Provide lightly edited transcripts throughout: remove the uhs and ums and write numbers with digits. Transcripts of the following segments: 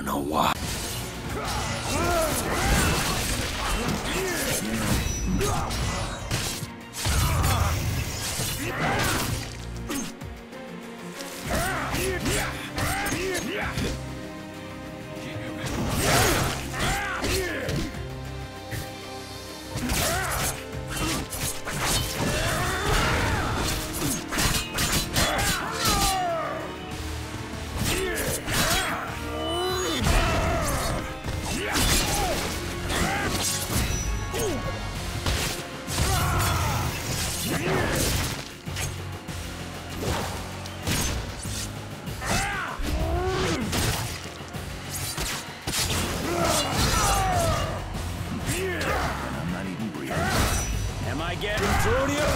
know why. Am I getting through to you?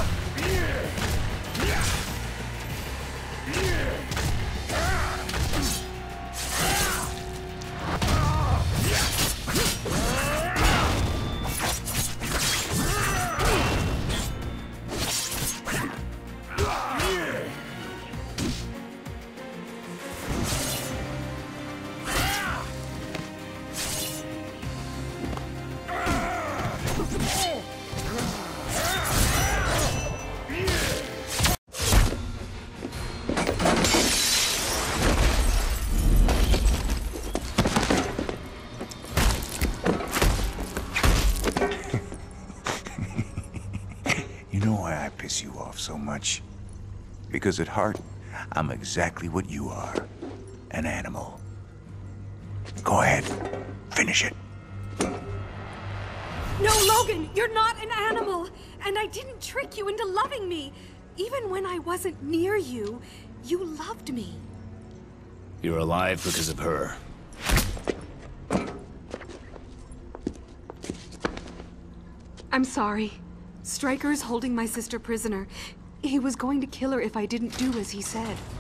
You know why I piss you off so much? Because at heart, I'm exactly what you are. An animal. Go ahead. Finish it. No, Logan, you're not an animal. And I didn't trick you into loving me. Even when I wasn't near you, you loved me. You're alive because of her. I'm sorry. Stryker's holding my sister prisoner. He was going to kill her if I didn't do as he said.